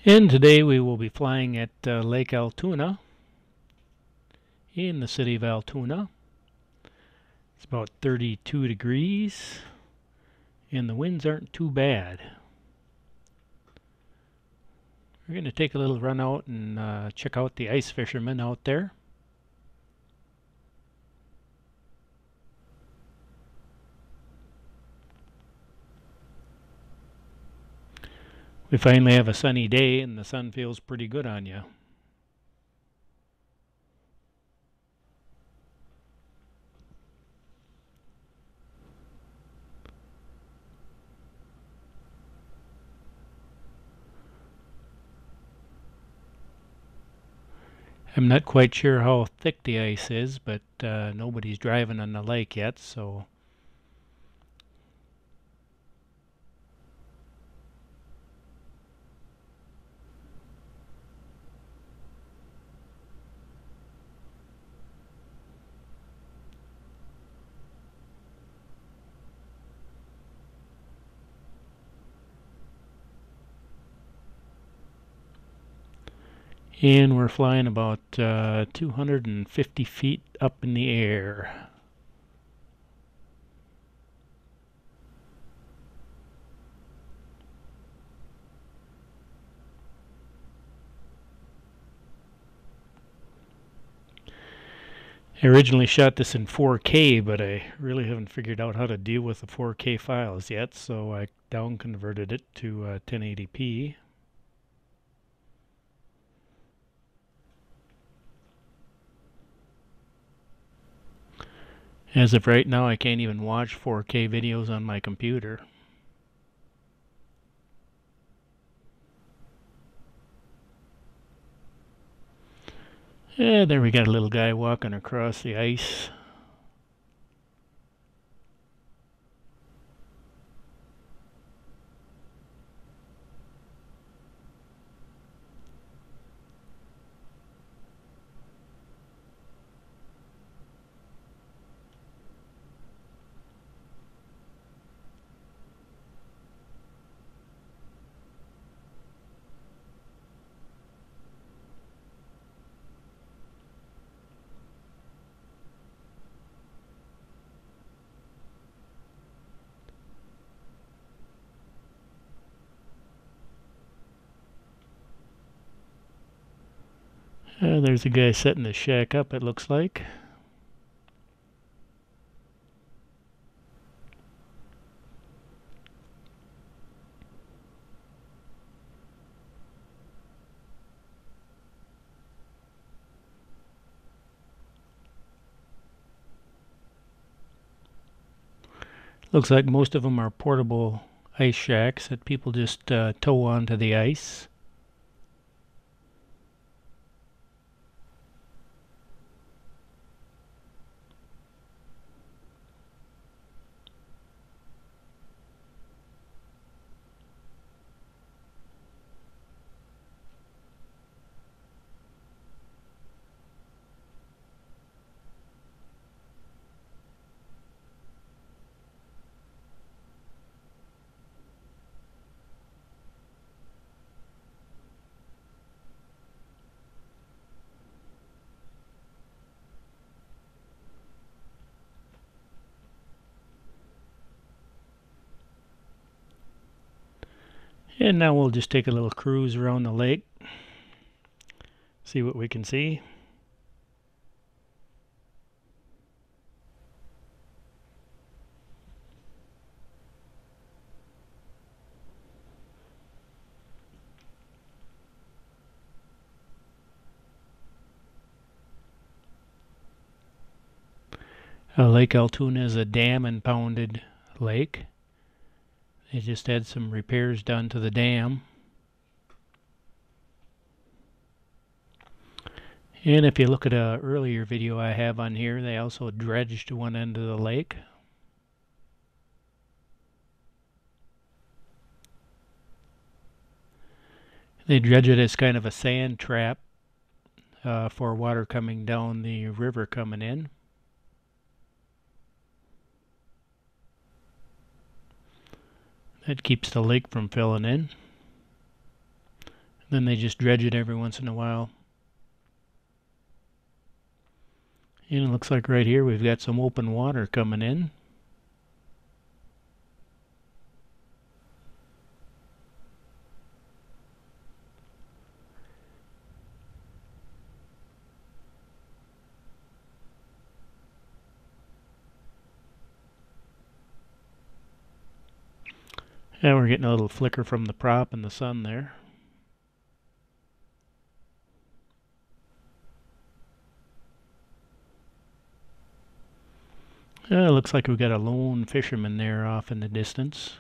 And today we will be flying at Lake Altoona in the city of Altoona. It's about 32 degrees and the winds aren't too bad. We're going to take a little run out and check out the ice fishermen out there. We finally have a sunny day and the sun feels pretty good on you. I'm not quite sure how thick the ice is, but nobody's driving on the lake yet, so and we're flying about 250 feet up in the air. I originally shot this in 4K, but I really haven't figured out how to deal with the 4K files yet, so I down converted it to 1080p. As of right now, I can't even watch 4K videos on my computer. Yeah, there we got a little guy walking across the ice. There's a guy setting the shack up, it looks like. Looks like most of them are portable ice shacks that people just tow onto the ice. And now we'll just take a little cruise around the lake, see what we can see. Lake Altoona is a dam impounded lake. They just had some repairs done to the dam. And if you look at an earlier video I have on here, they also dredged one end of the lake. They dredge it as kind of a sand trap for water coming down the river coming in. That keeps the lake from filling in. Then they just dredge it every once in a while. And it looks like right here we've got some open water coming in. And we're getting a little flicker from the prop in the sun there. Looks like we've got a lone fisherman there off in the distance.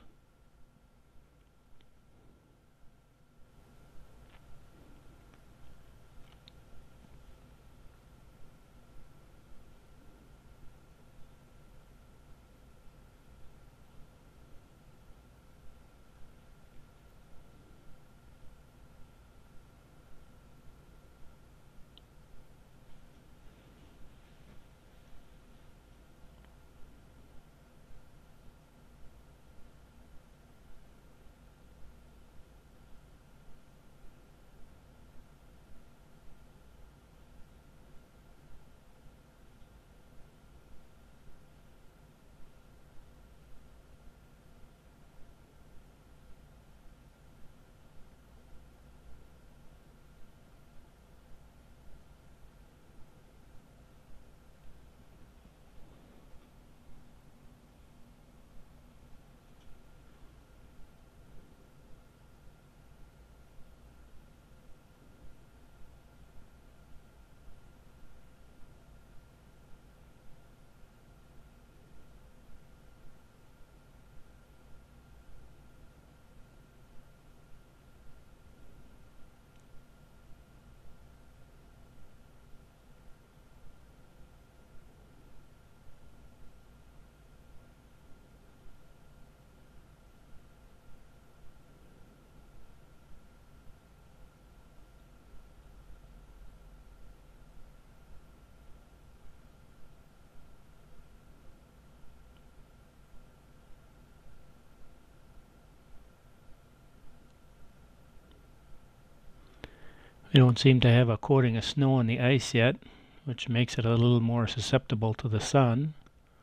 We don't seem to have a coating of snow on the ice yet, which makes it a little more susceptible to the sun.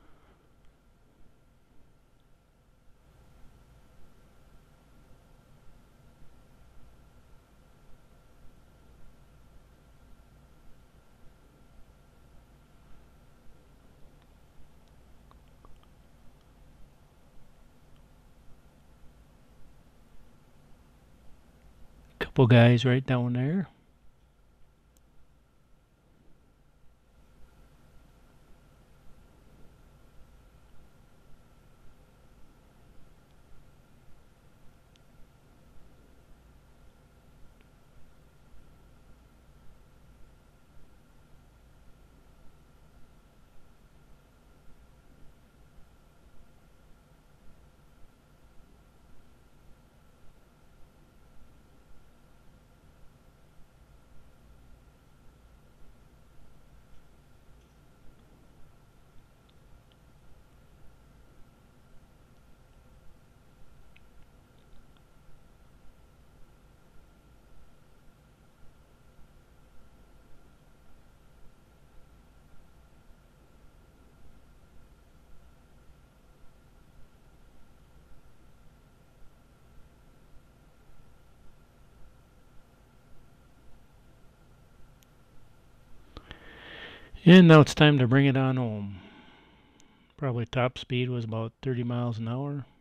Couple guys right down there. And now it's time to bring it on home. Probably top speed was about 30 miles an hour.